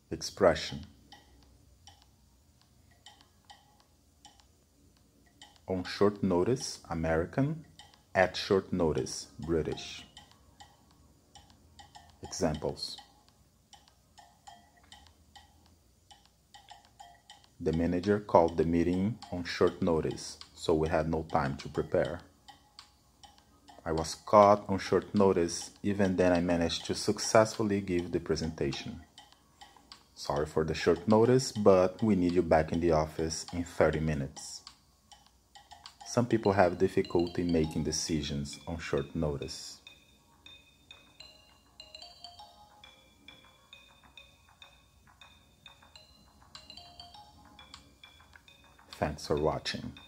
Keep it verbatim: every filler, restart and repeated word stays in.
Expression. On short notice, American. At short notice, British. Examples. The manager called the meeting on short notice, so we had no time to prepare. I was caught on short notice, even then I managed to successfully give the presentation. Sorry for the short notice, but we need you back in the office in thirty minutes. Some people have difficulty making decisions on short notice. Thanks for watching.